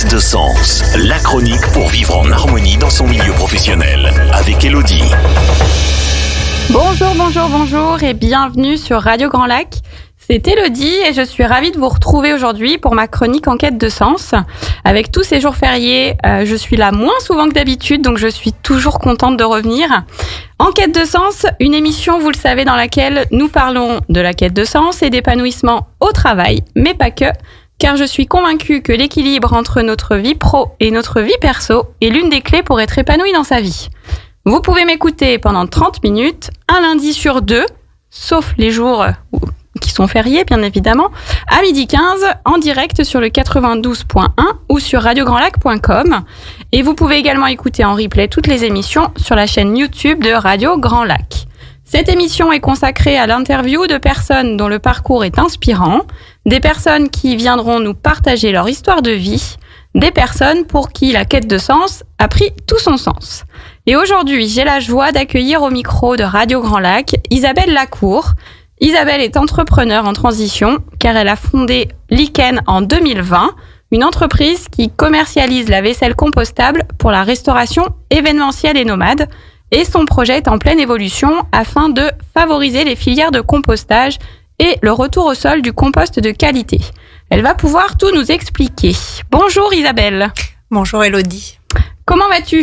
quête de sens, la chronique pour vivre en harmonie dans son milieu professionnel, avec Elodie. Bonjour et bienvenue sur Radio Grand Lac. C'est Elodie et je suis ravie de vous retrouver aujourd'hui pour ma chronique en quête de sens. Avec tous ces jours fériés, je suis là moins souvent que d'habitude, donc je suis toujours contente de revenir. En quête de sens, une émission, vous le savez, dans laquelle nous parlons de la quête de sens et d'épanouissement au travail, mais pas que, car je suis convaincue que l'équilibre entre notre vie pro et notre vie perso est l'une des clés pour être épanoui dans sa vie. Vous pouvez m'écouter pendant 30 minutes, un lundi sur 2, sauf les jours qui sont fériés, bien évidemment, à 12h15, en direct sur le 92.1 ou sur radiograndlac.com. Et vous pouvez également écouter en replay toutes les émissions sur la chaîne YouTube de Radio Grand Lac. Cette émission est consacrée à l'interview de personnes dont le parcours est inspirant, des personnes qui viendront nous partager leur histoire de vie, des personnes pour qui la quête de sens a pris tout son sens. Et aujourd'hui, j'ai la joie d'accueillir au micro de Radio Grand Lac Isabelle Lacour. Isabelle est entrepreneure en transition car elle a fondé Lichen en 2020, une entreprise qui commercialise la vaisselle compostable pour la restauration événementielle et nomade. Et son projet est en pleine évolution afin de favoriser les filières de compostage et le retour au sol du compost de qualité. Elle va pouvoir tout nous expliquer. Bonjour Isabelle. Bonjour Elodie. Comment vas-tu ?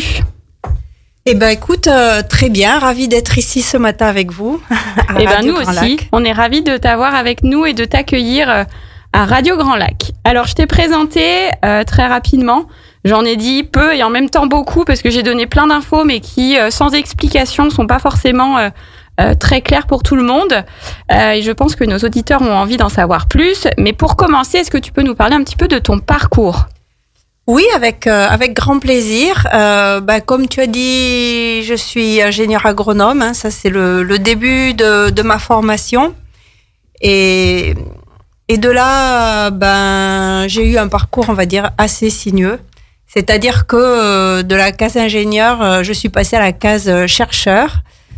Eh ben écoute, très bien, ravie d'être ici ce matin avec vous. Eh ben nous aussi, on est ravis de t'avoir avec nous et de t'accueillir à Radio Grand Lac. Alors je t'ai présenté très rapidement, j'en ai dit peu et en même temps beaucoup parce que j'ai donné plein d'infos mais qui sans explication sont pas forcément très claires pour tout le monde. Et je pense que nos auditeurs ont envie d'en savoir plus. Mais pour commencer, est-ce que tu peux nous parler un petit peu de ton parcours ? Oui, avec grand plaisir. Comme tu as dit, je suis ingénieure agronome. Hein, ça, c'est le début de ma formation. Et de là, j'ai eu un parcours, on va dire, assez sinueux. C'est-à-dire que de la case ingénieur, je suis passée à la case chercheur.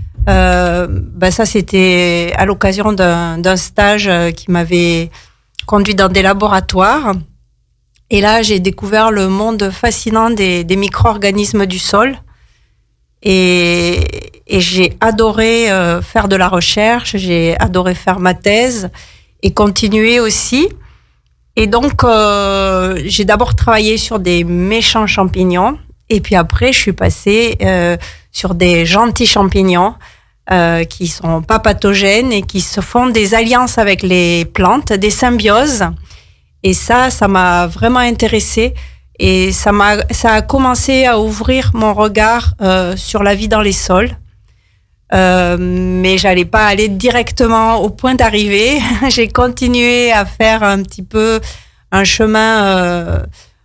Ça, c'était à l'occasion d'un stage qui m'avait conduit dans des laboratoires. Et là, j'ai découvert le monde fascinant des micro-organismes du sol. Et j'ai adoré faire de la recherche, j'ai adoré faire ma thèse et continuer aussi. Et donc, j'ai d'abord travaillé sur des méchants champignons. Et puis après, je suis passée sur des gentils champignons qui sont pas pathogènes et qui se font des alliances avec les plantes, des symbioses. Et ça m'a vraiment intéressée et ça a commencé à ouvrir mon regard sur la vie dans les sols. Mais j'allais pas aller directement au point d'arrivée. J'ai continué à faire un petit peu un chemin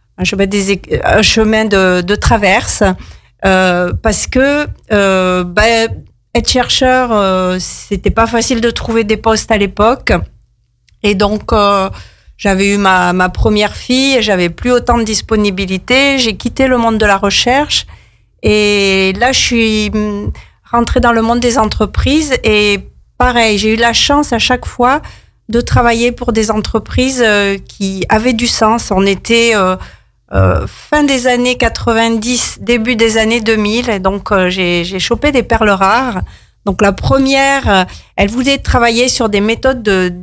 de traverse parce que être chercheur, c'était pas facile de trouver des postes à l'époque et donc j'avais eu ma première fille, j'avais plus autant de disponibilité, j'ai quitté le monde de la recherche et là je suis rentrée dans le monde des entreprises et pareil, j'ai eu la chance à chaque fois de travailler pour des entreprises qui avaient du sens. On était fin des années 90, début des années 2000 et donc j'ai chopé des perles rares. Donc la première, elle voulait travailler sur des méthodes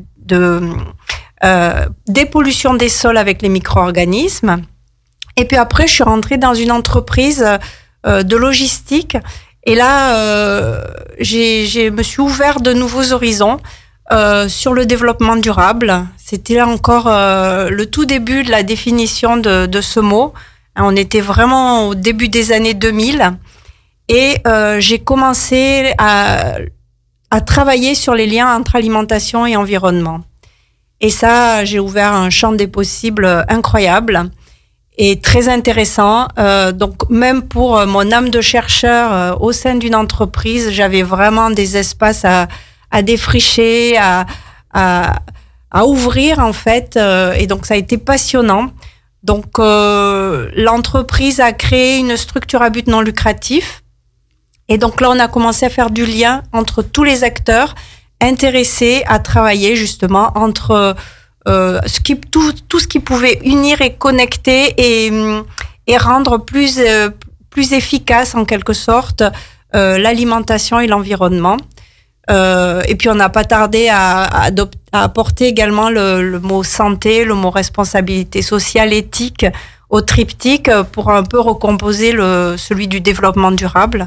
dépollution des sols avec les micro-organismes. Et puis après, je suis rentrée dans une entreprise de logistique. Et là, je me suis ouvert de nouveaux horizons sur le développement durable. C'était là encore le tout début de la définition de ce mot. On était vraiment au début des années 2000. Et j'ai commencé à travailler sur les liens entre alimentation et environnement. Et ça, j'ai ouvert un champ des possibles incroyable et très intéressant. Donc, même pour mon âme de chercheur au sein d'une entreprise, j'avais vraiment des espaces à défricher, à ouvrir en fait. Et donc, ça a été passionnant. Donc, l'entreprise a créé une structure à but non lucratif. Et donc là, on a commencé à faire du lien entre tous les acteurs intéressés à travailler justement entre tout ce qui pouvait unir et connecter et rendre plus efficace en quelque sorte l'alimentation et l'environnement. Et puis on n'a pas tardé à apporter également le mot santé, le mot responsabilité sociale, éthique au triptyque pour un peu recomposer celui du développement durable.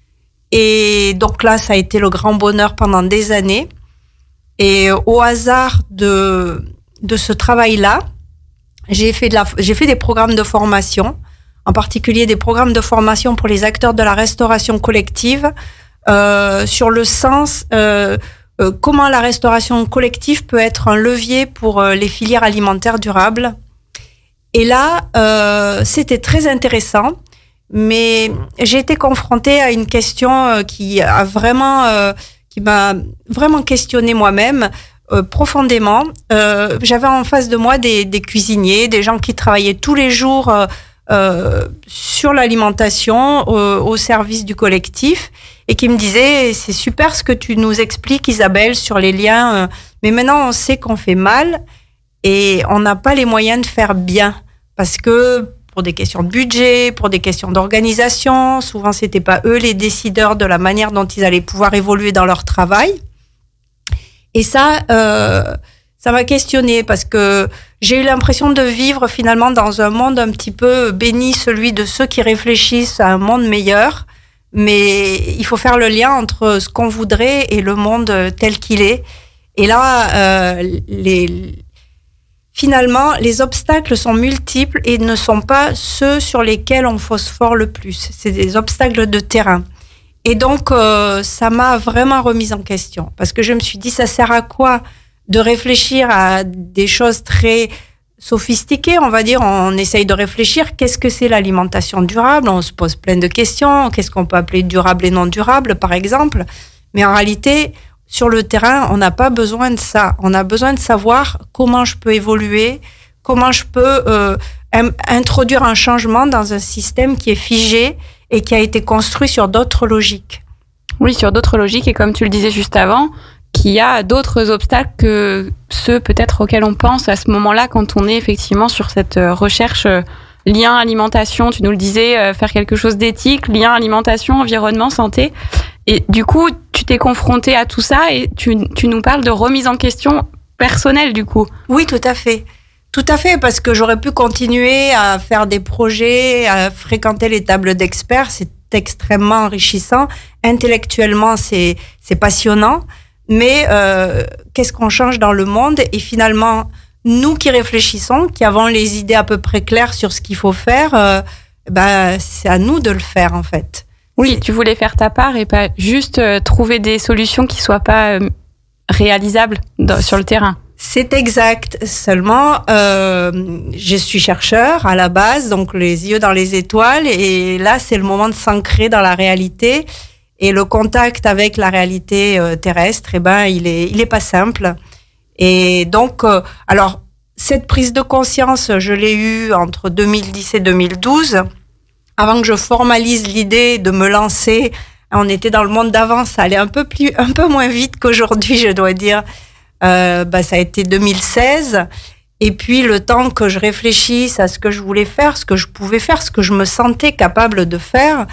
Et donc là, ça a été le grand bonheur pendant des années. Et au hasard de ce travail-là, j'ai fait des programmes de formation, en particulier des programmes de formation pour les acteurs de la restauration collective, sur le sens comment la restauration collective peut être un levier pour les filières alimentaires durables. Et là, c'était très intéressant, mais j'ai été confrontée à une question qui m'a vraiment questionnée moi-même profondément. J'avais en face de moi des cuisiniers, des gens qui travaillaient tous les jours sur l'alimentation au service du collectif et qui me disaient: c'est super ce que tu nous expliques, Isabelle, sur les liens, mais maintenant on sait qu'on fait mal et on n'a pas les moyens de faire bien parce que pour des questions de budget, pour des questions d'organisation, souvent c'était pas eux les décideurs de la manière dont ils allaient pouvoir évoluer dans leur travail. Et ça m'a questionnée parce que j'ai eu l'impression de vivre finalement dans un monde un petit peu béni, celui de ceux qui réfléchissent à un monde meilleur. Mais il faut faire le lien entre ce qu'on voudrait et le monde tel qu'il est. Et là, finalement, les obstacles sont multiples et ne sont pas ceux sur lesquels on phosphore le plus. C'est des obstacles de terrain. Et donc, ça m'a vraiment remise en question. Parce que je me suis dit, ça sert à quoi de réfléchir à des choses très sophistiquées, on va dire. On essaye de réfléchir, qu'est-ce que c'est l'alimentation durable? On se pose plein de questions. Qu'est-ce qu'on peut appeler durable et non durable, par exemple? Mais en réalité, sur le terrain, on n'a pas besoin de ça. On a besoin de savoir comment je peux évoluer, comment je peux introduire un changement dans un système qui est figé et qui a été construit sur d'autres logiques. Oui, sur d'autres logiques. Et comme tu le disais juste avant, qu'il y a d'autres obstacles que ceux peut-être auxquels on pense à ce moment-là quand on est effectivement sur cette recherche lien alimentation, tu nous le disais, faire quelque chose d'éthique, lien alimentation, environnement, santé. Et du coup, tu t'es confronté à tout ça et tu nous parles de remise en question personnelle du coup. Oui, tout à fait. Tout à fait, parce que j'aurais pu continuer à faire des projets, à fréquenter les tables d'experts, c'est extrêmement enrichissant. Intellectuellement, c'est passionnant. Mais qu'est-ce qu'on change dans le monde? Et finalement, nous qui réfléchissons, qui avons les idées à peu près claires sur ce qu'il faut faire, c'est à nous de le faire en fait. Oui, tu voulais faire ta part et pas juste trouver des solutions qui soient pas réalisables sur le terrain. C'est exact. Seulement, je suis chercheur à la base, donc les yeux dans les étoiles. Et là, c'est le moment de s'ancrer dans la réalité. Et le contact avec la réalité terrestre, il est pas simple. Et donc, alors, cette prise de conscience, je l'ai eue entre 2010 et 2012. Avant que je formalise l'idée de me lancer, on était dans le monde d'avant, ça allait un peu moins vite qu'aujourd'hui, je dois dire. Ça a été 2016. Et puis, le temps que je réfléchisse à ce que je voulais faire, ce que je pouvais faire, ce que je me sentais capable de faire,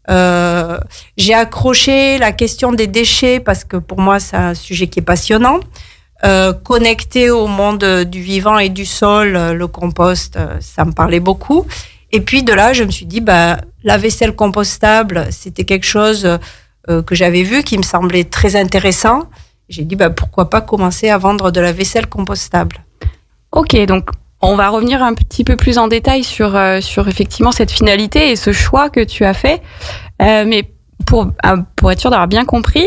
j'ai accroché la question des déchets parce que pour moi c'est un sujet qui est passionnant, connecté au monde du vivant et du sol, le compost, ça me parlait beaucoup. Et puis de là je me suis dit la vaisselle compostable, c'était quelque chose que j'avais vu qui me semblait très intéressant. J'ai dit pourquoi pas commencer à vendre de la vaisselle compostable. Ok, donc on va revenir un petit peu plus en détail sur effectivement cette finalité et ce choix que tu as fait. Mais pour être sûr d'avoir bien compris,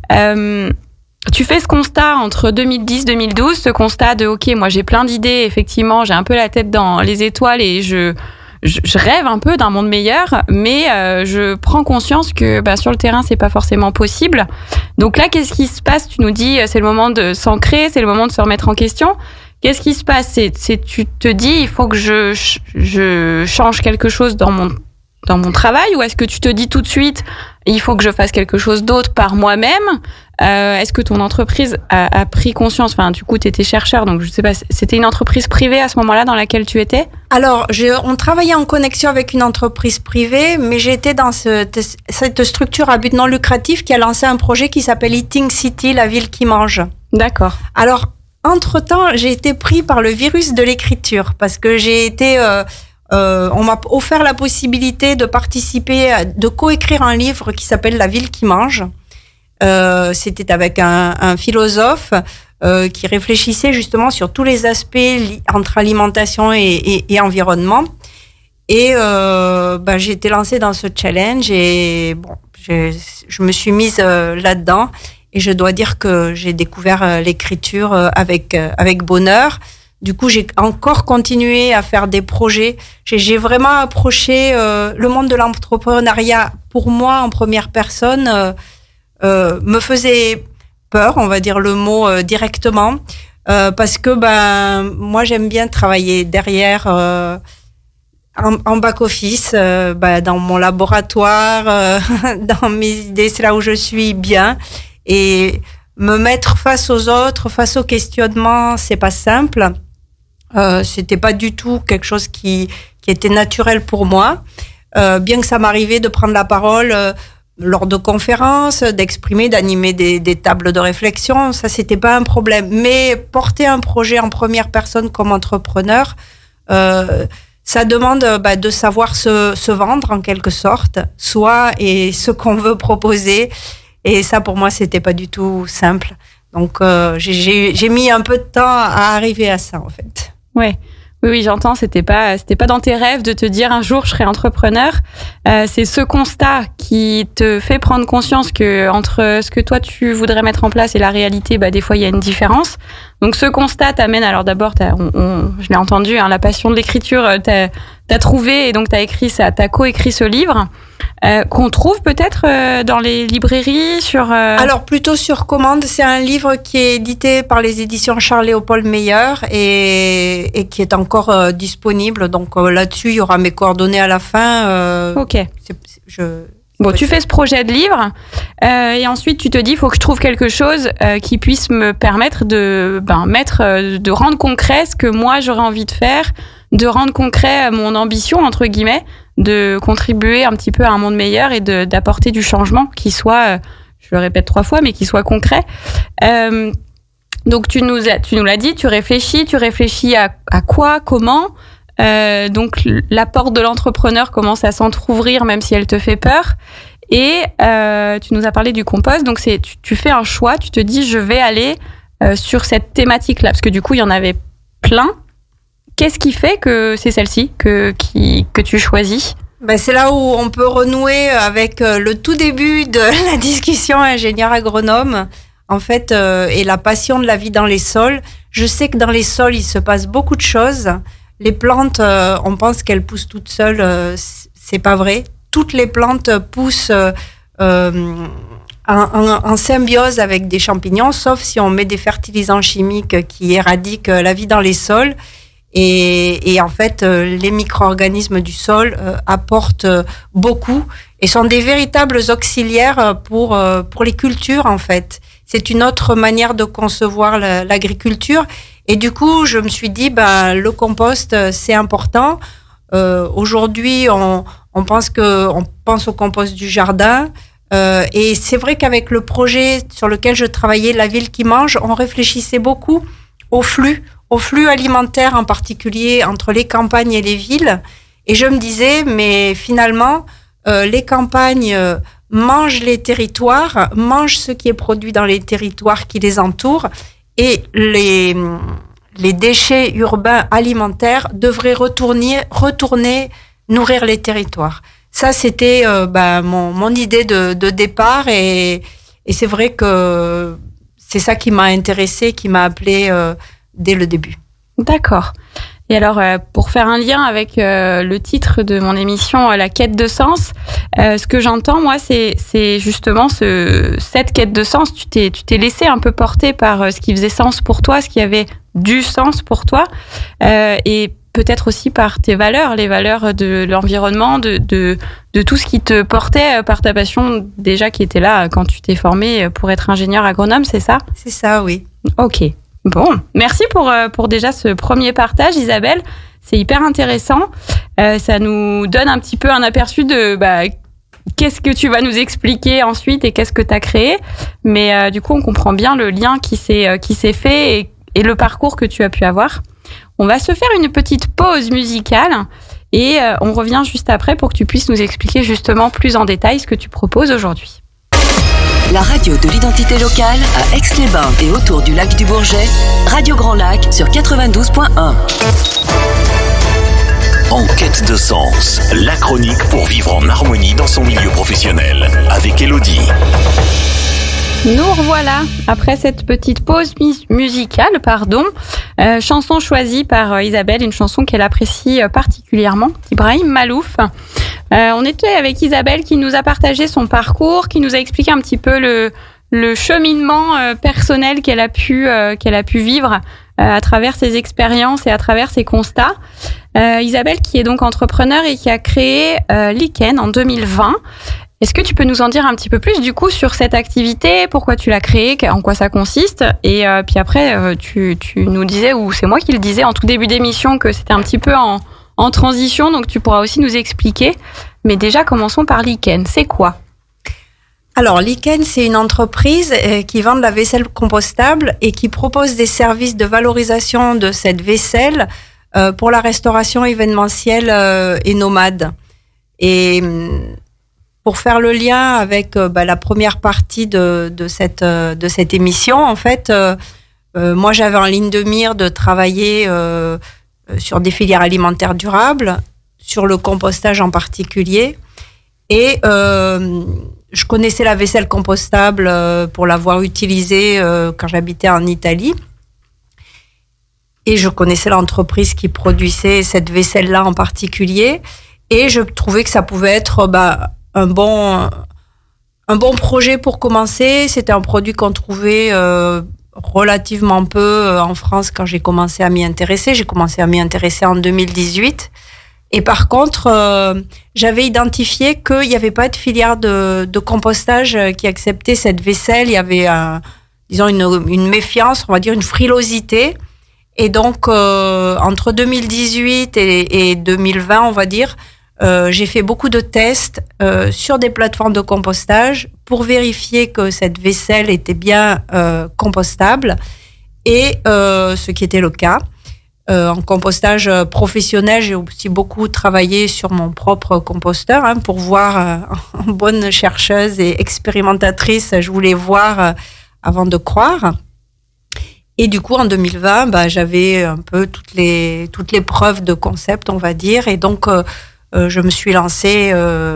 tu fais ce constat entre 2010-2012, ce constat de ok, moi j'ai plein d'idées, effectivement, j'ai un peu la tête dans les étoiles et je rêve un peu d'un monde meilleur, mais je prends conscience que sur le terrain c'est pas forcément possible. Donc là, qu'est-ce qui se passe? Tu nous dis c'est le moment de s'ancrer, c'est le moment de se remettre en question. Qu'est-ce qui se passe? Tu te dis, il faut que je change quelque chose dans dans mon travail, ou est-ce que tu te dis tout de suite, il faut que je fasse quelque chose d'autre par moi-même? Est-ce que ton entreprise a pris conscience? Enfin, du coup, tu étais chercheur, donc je sais pas, c'était une entreprise privée à ce moment-là dans laquelle tu étais? Alors, on travaillait en connexion avec une entreprise privée, mais j'étais dans cette structure à but non lucratif qui a lancé un projet qui s'appelle Eating City, la ville qui mange. D'accord. Alors, entre-temps, j'ai été pris par le virus de l'écriture parce que j'ai été... on m'a offert la possibilité de participer, de coécrire un livre qui s'appelle La ville qui mange. C'était avec un philosophe qui réfléchissait justement sur tous les aspects entre alimentation et environnement. Et j'ai été lancée dans ce challenge et bon, je me suis mise là-dedans. Et je dois dire que j'ai découvert l'écriture avec bonheur. Du coup, j'ai encore continué à faire des projets. J'ai vraiment approché le monde de l'entrepreneuriat. Pour moi, en première personne, me faisait peur, on va dire le mot directement, parce que moi, j'aime bien travailler derrière, en back-office, dans mon laboratoire, dans mes idées. C'est là où je suis bien. Et me mettre face aux autres, face aux questionnements, c'est pas simple. C'était pas du tout quelque chose qui était naturel pour moi. Bien que ça m'arrivait de prendre la parole lors de conférences, d'exprimer, d'animer des tables de réflexion, ça c'était pas un problème. Mais porter un projet en première personne comme entrepreneur, ça demande de savoir se vendre en quelque sorte, soi et ce qu'on veut proposer. Et ça, pour moi, c'était pas du tout simple. Donc, j'ai mis un peu de temps à arriver à ça, en fait. Ouais. Oui, j'entends. C'était pas dans tes rêves de te dire un jour je serai entrepreneur. C'est ce constat qui te fait prendre conscience que entre ce que toi tu voudrais mettre en place et la réalité, des fois il y a une différence. Donc ce constat t'amène. Alors d'abord, je l'ai entendu, la passion de l'écriture, t'as trouvé et donc t'as coécrit ce livre. Qu'on trouve peut-être dans les librairies Alors plutôt sur commande, c'est un livre qui est édité par les éditions Charles-Léopold Meyer et qui est encore disponible. Donc là-dessus, il y aura mes coordonnées à la fin. Ok. Tu fais ce projet de livre et ensuite tu te dis, il faut que je trouve quelque chose qui puisse me permettre de rendre concret ce que moi j'aurais envie de faire, de rendre concret mon ambition entre guillemets, de contribuer un petit peu à un monde meilleur et d'apporter du changement qui soit, je le répète 3 fois, mais qui soit concret. Donc tu nous l'as dit, tu réfléchis à quoi, comment. Donc la porte de l'entrepreneur commence à s'entrouvrir même si elle te fait peur. Et tu nous as parlé du compost. Donc tu fais un choix, tu te dis je vais aller sur cette thématique-là parce que du coup il y en avait plein. Qu'est-ce qui fait que c'est celle-ci que tu choisis? C'est là où on peut renouer avec le tout début de la discussion ingénieur agronome, en fait, et la passion de la vie dans les sols. Je sais que dans les sols, il se passe beaucoup de choses. Les plantes, on pense qu'elles poussent toutes seules, c'est pas vrai. Toutes les plantes poussent en symbiose avec des champignons, sauf si on met des fertilisants chimiques qui éradiquent la vie dans les sols. Et en fait, les micro-organismes du sol apportent beaucoup et sont des véritables auxiliaires pour les cultures, en fait. C'est une autre manière de concevoir l'agriculture. Et du coup, je me suis dit, le compost, c'est important. Aujourd'hui, on pense au compost du jardin. Et c'est vrai qu'avec le projet sur lequel je travaillais, La ville qui mange, on réfléchissait beaucoup au flux alimentaire en particulier entre les campagnes et les villes. Et je me disais, mais finalement, les campagnes mangent les territoires, mangent ce qui est produit dans les territoires qui les entourent, et les déchets urbains alimentaires devraient retourner nourrir les territoires. Ça, c'était mon idée de départ, et c'est vrai que c'est ça qui m'a intéressée, qui m'a appelée dès le début. D'accord. Et alors, pour faire un lien avec le titre de mon émission, La quête de sens, ce que j'entends, moi, c'est justement cette quête de sens. Tu t'es laissé un peu porter par ce qui faisait sens pour toi, ce qui avait du sens pour toi. Et peut-être aussi par tes valeurs, les valeurs de l'environnement, de tout ce qui te portait par ta passion déjà qui était là quand tu t'es formé pour être ingénieur agronome, c'est ça ? C'est ça, oui. Ok. Bon, merci pour déjà ce premier partage, Isabelle. C'est hyper intéressant. Ça nous donne un petit peu un aperçu de qu'est-ce que tu vas nous expliquer ensuite et qu'est-ce que tu as créé. Mais du coup, on comprend bien le lien qui s'est fait et le parcours que tu as pu avoir. On va se faire une petite pause musicale et on revient juste après pour que tu puisses nous expliquer justement plus en détail ce que tu proposes aujourd'hui. La radio de l'identité locale à Aix-les-Bains et autour du lac du Bourget, Radio Grand Lac sur 92.1. En quête de sens, la chronique pour vivre en harmonie dans son milieu professionnel, avec Elodie. Nous revoilà après cette petite pause musicale, chanson choisie par Isabelle, une chanson qu'elle apprécie particulièrement, Ibrahim Malouf. On était avec Isabelle qui nous a partagé son parcours, qui nous a expliqué un petit peu le cheminement personnel qu'elle a pu vivre à travers ses expériences et à travers ses constats. Isabelle qui est donc entrepreneur et qui a créé Lichen en 2020. Est-ce que tu peux nous en dire un petit peu plus du coup sur cette activité, pourquoi tu l'as créée, en quoi ça consiste ? Et puis après, tu nous disais, ou c'est moi qui le disais en tout début d'émission, que c'était un petit peu en transition, donc tu pourras aussi nous expliquer. Mais déjà, commençons par Lichen. C'est quoi ? Alors, Lichen, c'est une entreprise qui vend de la vaisselle compostable et qui propose des services de valorisation de cette vaisselle pour la restauration événementielle et nomade. Et pour faire le lien avec la première partie de cette émission, en fait, moi j'avais en ligne de mire de travailler sur des filières alimentaires durables, sur le compostage en particulier, et je connaissais la vaisselle compostable pour l'avoir utilisée quand j'habitais en Italie, et je connaissais l'entreprise qui produisait cette vaisselle-là en particulier, et je trouvais que ça pouvait être un bon projet pour commencer. C'était un produit qu'on trouvait relativement peu en France quand j'ai commencé à m'y intéresser. J'ai commencé à m'y intéresser en 2018. Et par contre, j'avais identifié qu'il n'y avait pas de filière de compostage qui acceptait cette vaisselle. Il y avait, une méfiance, on va dire, une frilosité. Et donc, entre 2018 et 2020, on va dire, j'ai fait beaucoup de tests sur des plateformes de compostage pour vérifier que cette vaisselle était bien compostable, et ce qui était le cas. En compostage professionnel, j'ai aussi beaucoup travaillé sur mon propre composteur pour voir, en bonne chercheuse et expérimentatrice, je voulais voir avant de croire. Et du coup, en 2020, j'avais un peu toutes les preuves de concept, on va dire, et donc je me suis lancée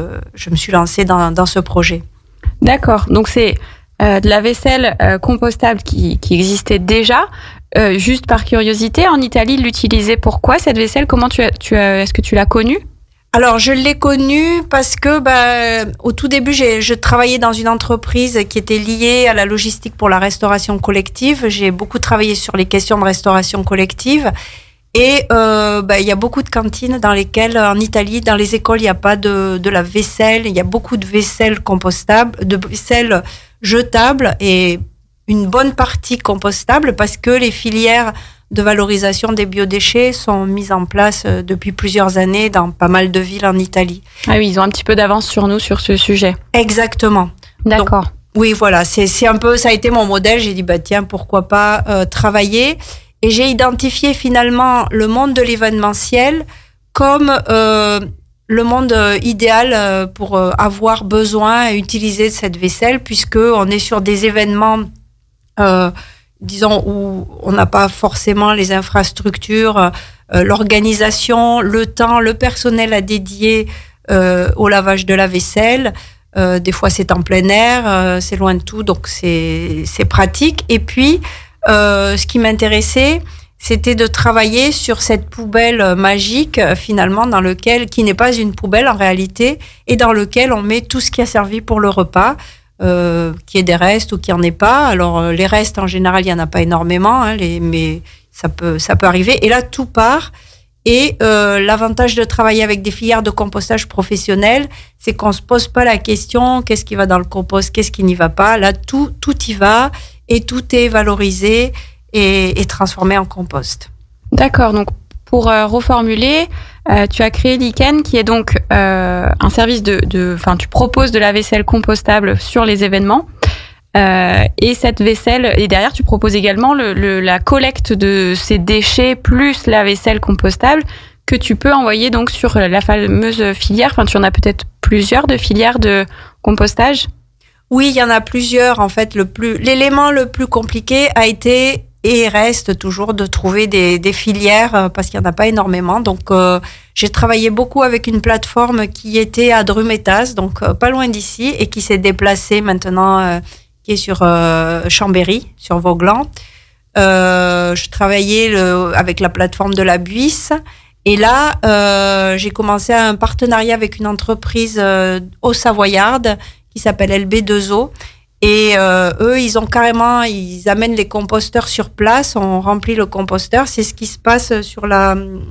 dans ce projet. D'accord. Donc c'est de la vaisselle compostable qui existait déjà. Juste par curiosité, en Italie, ils l'utilisaient pourquoi cette vaisselle ? Comment est-ce que tu l'as connue ? Alors, je l'ai connue parce que au tout début, je travaillais dans une entreprise qui était liée à la logistique pour la restauration collective. J'ai beaucoup travaillé sur les questions de restauration collective. Et il y a beaucoup de cantines dans lesquelles, en Italie, dans les écoles, il n'y a pas de la vaisselle. Il y a beaucoup de vaisselle compostable, de vaisselle jetable et une bonne partie compostable parce que les filières de valorisation des biodéchets sont mises en place depuis plusieurs années dans pas mal de villes en Italie. Ah oui, ils ont un petit peu d'avance sur nous sur ce sujet. Exactement. D'accord. Donc, oui, voilà, c'est un peu, ça a été mon modèle. J'ai dit, tiens, pourquoi pas travailler. Et j'ai identifié finalement le monde de l'événementiel comme le monde idéal pour avoir besoin et utiliser cette vaisselle, puisqu'on est sur des événements, disons, où on n'a pas forcément les infrastructures, l'organisation, le temps, le personnel à dédier au lavage de la vaisselle. Des fois, c'est en plein air, c'est loin de tout, donc c'est pratique. Et puis, ce qui m'intéressait, c'était de travailler sur cette poubelle magique, finalement, qui n'est pas une poubelle en réalité, et dans lequel on met tout ce qui a servi pour le repas, qui est des restes ou qui en est pas. Alors, les restes, en général, il n'y en a pas énormément, mais ça peut arriver. Et là, tout part. Et l'avantage de travailler avec des filières de compostage professionnelles, c'est qu'on se pose pas la question qu'est-ce qui va dans le compost, qu'est-ce qui n'y va pas. Là, tout y va et tout est valorisé et transformé en compost. D'accord. Donc, pour reformuler, tu as créé Lichen, qui est donc un service tu proposes de la vaisselle compostable sur les événements. Et cette vaisselle, et derrière tu proposes également la collecte de ces déchets plus la vaisselle compostable que tu peux envoyer donc sur la fameuse filière. Enfin, tu en as peut-être plusieurs de filières de compostage. Oui, il y en a plusieurs. En fait, l'élément le plus compliqué a été et reste toujours de trouver des filières parce qu'il n'y en a pas énormément. Donc, j'ai travaillé beaucoup avec une plateforme qui était à Drumettaz, donc pas loin d'ici, et qui s'est déplacée maintenant. Qui est sur Chambéry, sur Vauglan. Je travaillais avec la plateforme de la Buisse. Et là, j'ai commencé un partenariat avec une entreprise au Savoyarde qui s'appelle LB2O. Et eux, ils amènent les composteurs sur place. On remplit le composteur. C'est ce qui se passe sur la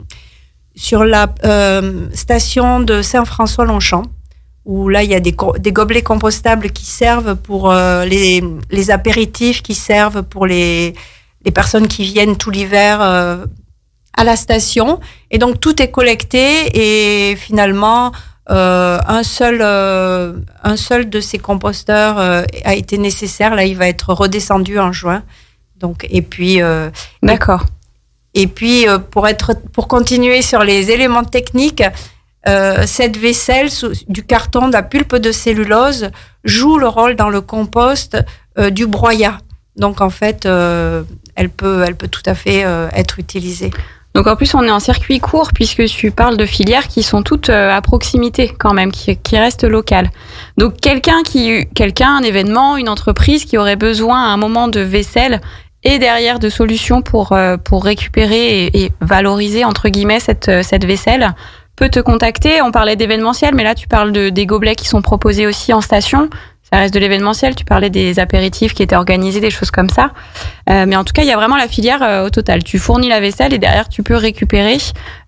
station de Saint-François-Longchamp, où là, il y a des gobelets compostables qui servent pour les apéritifs, qui servent pour les personnes qui viennent tout l'hiver à la station. Et donc, tout est collecté et finalement, un seul de ces composteurs a été nécessaire. Là, il va être redescendu en juin. Donc, et puis... D'accord. Et puis, pour continuer sur les éléments techniques... cette vaisselle du carton, de la pulpe de cellulose joue le rôle dans le compost du broyat. Donc en fait, elle peut tout à fait être utilisée. Donc en plus, on est en circuit court puisque tu parles de filières qui sont toutes à proximité quand même, qui restent locales. Donc quelqu'un, un événement, une entreprise qui aurait besoin à un moment de vaisselle et derrière de solutions pour récupérer et valoriser entre guillemets cette vaisselle, peut te contacter. On parlait d'événementiel, mais là, tu parles des gobelets qui sont proposés aussi en station. Ça reste de l'événementiel. Tu parlais des apéritifs qui étaient organisés, des choses comme ça. Mais en tout cas, il y a vraiment la filière au total. Tu fournis la vaisselle et derrière, tu peux récupérer.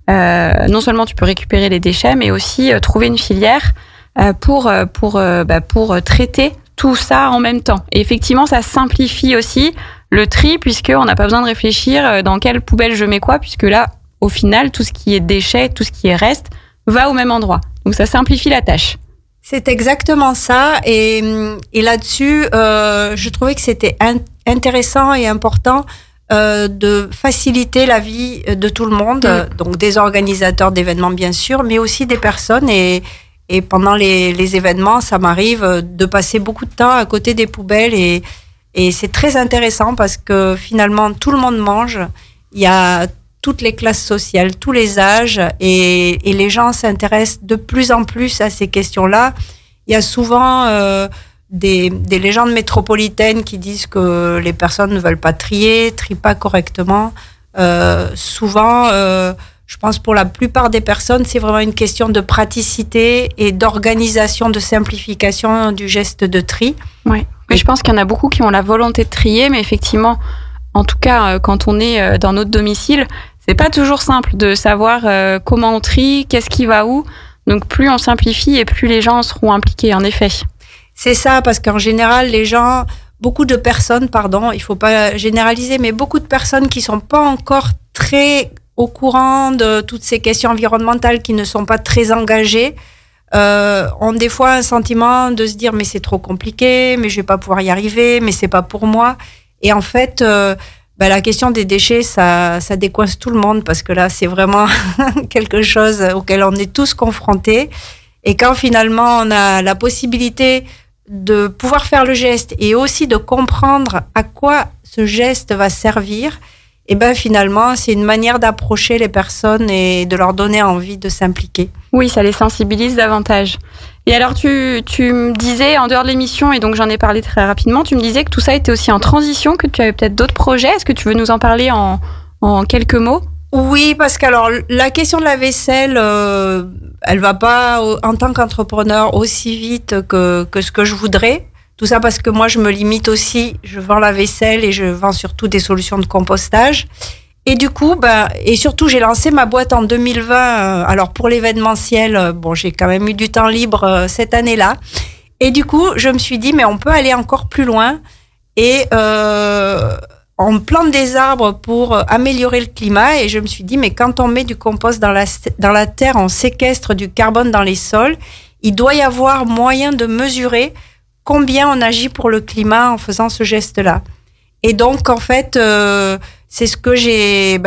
Non seulement tu peux récupérer les déchets, mais aussi trouver une filière pour traiter tout ça en même temps. Et effectivement, ça simplifie aussi le tri puisqu'on n'a pas besoin de réfléchir dans quelle poubelle je mets quoi, puisque là, au final, tout ce qui est déchets, tout ce qui est reste, va au même endroit. Donc, ça simplifie la tâche. C'est exactement ça. Et là-dessus, je trouvais que c'était intéressant et important de faciliter la vie de tout le monde. Donc, des organisateurs d'événements, bien sûr, mais aussi des personnes. Et pendant les événements, ça m'arrive de passer beaucoup de temps à côté des poubelles. Et c'est très intéressant parce que finalement, tout le monde mange. Il y a toutes les classes sociales, tous les âges, et les gens s'intéressent de plus en plus à ces questions-là. Il y a souvent des légendes métropolitaines qui disent que les personnes ne veulent pas trient pas correctement. Souvent, je pense pour la plupart des personnes, c'est vraiment une question de praticité et d'organisation, de simplification du geste de tri. Oui, mais je pense qu'il y en a beaucoup qui ont la volonté de trier, mais effectivement, en tout cas, quand on est dans notre domicile, c'est pas toujours simple de savoir comment on trie, qu'est-ce qui va où. Donc, plus on simplifie et plus les gens seront impliqués, en effet. C'est ça, parce qu'en général, beaucoup de personnes, il faut pas généraliser, mais beaucoup de personnes qui sont pas encore très au courant de toutes ces questions environnementales, qui ne sont pas très engagées, ont des fois un sentiment de se dire mais c'est trop compliqué, mais je vais pas pouvoir y arriver, mais c'est pas pour moi. Et en fait, la question des déchets, ça décoince tout le monde parce que là, c'est vraiment quelque chose auquel on est tous confrontés. Et quand finalement, on a la possibilité de pouvoir faire le geste et aussi de comprendre à quoi ce geste va servir, et finalement, c'est une manière d'approcher les personnes et de leur donner envie de s'impliquer. Oui, ça les sensibilise davantage. Et alors, tu me disais, en dehors de l'émission, et donc j'en ai parlé très rapidement, tu me disais que tout ça était aussi en transition, que tu avais peut-être d'autres projets. Est-ce que tu veux nous en parler en quelques mots ? Oui, parce que alors, la question de la vaisselle, elle va pas, en tant qu'entrepreneur, aussi vite que ce que je voudrais. Tout ça parce que moi, je me limite aussi. Je vends la vaisselle et je vends surtout des solutions de compostage. Et du coup, et surtout, j'ai lancé ma boîte en 2020. Alors pour l'événementiel, j'ai quand même eu du temps libre cette année-là. Et du coup, je me suis dit, mais on peut aller encore plus loin. Et on plante des arbres pour améliorer le climat. Et je me suis dit, mais quand on met du compost dans la terre, on séquestre du carbone dans les sols. Il doit y avoir moyen de mesurer combien on agit pour le climat en faisant ce geste-là. Et donc, en fait, c'est ce que j'ai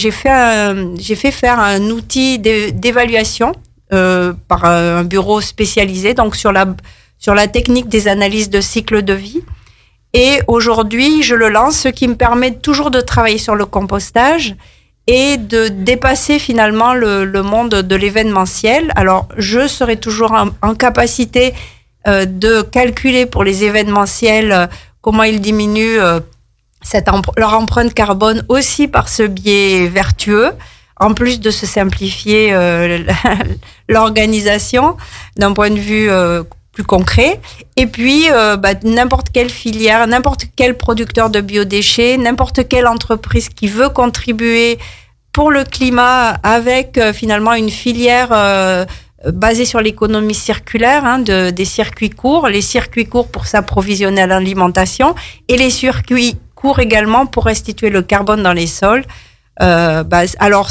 fait faire un outil d'évaluation par un bureau spécialisé, donc sur la technique des analyses de cycle de vie. Et aujourd'hui, je le lance, ce qui me permet toujours de travailler sur le compostage et de dépasser finalement le monde de l'événementiel. Alors, je serai toujours en capacité de calculer pour les événementiels comment ils diminuent leur empreinte carbone aussi par ce biais vertueux, en plus de se simplifier l'organisation d'un point de vue plus concret. Et puis, n'importe quelle filière, n'importe quel producteur de biodéchets, n'importe quelle entreprise qui veut contribuer pour le climat avec finalement une filière basée sur l'économie circulaire, des circuits courts, les circuits courts pour s'approvisionner à l'alimentation et les circuits courts également pour restituer le carbone dans les sols. Alors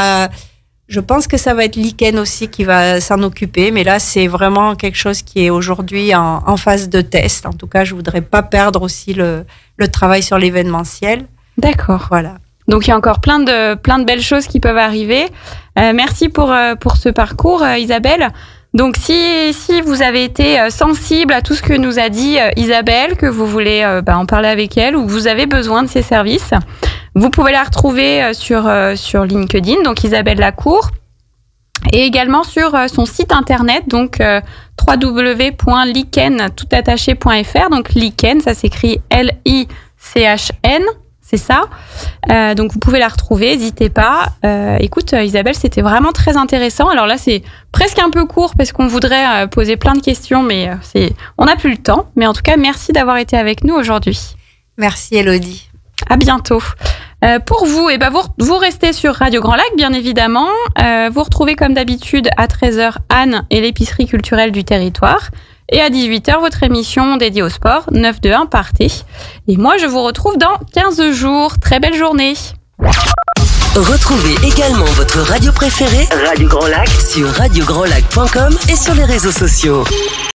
je pense que ça va être Lichen aussi qui va s'en occuper, mais là c'est vraiment quelque chose qui est aujourd'hui en phase de test. En tout cas, je voudrais pas perdre aussi le travail sur l'événementiel. D'accord. Voilà. Donc il y a encore plein de belles choses qui peuvent arriver. Merci pour ce parcours, Isabelle. Donc si vous avez été sensible à tout ce que nous a dit Isabelle, que vous voulez en parler avec elle ou que vous avez besoin de ses services, vous pouvez la retrouver sur LinkedIn, donc Isabelle Lacour, et également sur son site internet, donc www.lichen.fr. Donc Lichen, ça s'écrit Lichn. C'est ça. Donc, vous pouvez la retrouver. N'hésitez pas. Écoute, Isabelle, c'était vraiment très intéressant. Alors là, c'est presque un peu court parce qu'on voudrait poser plein de questions, mais on n'a plus le temps. Mais en tout cas, merci d'avoir été avec nous aujourd'hui. Merci, Elodie. À bientôt. Pour vous, vous restez sur Radio Grand Lac, bien évidemment. Vous retrouvez comme d'habitude à 13h Anne et l'épicerie culturelle du territoire. Et à 18h, votre émission dédiée au sport, 9-2-1 Partez. Et moi, je vous retrouve dans 15 jours. Très belle journée. Retrouvez également votre radio préférée, Radio Grand Lac, sur radiograndlac.com et sur les réseaux sociaux.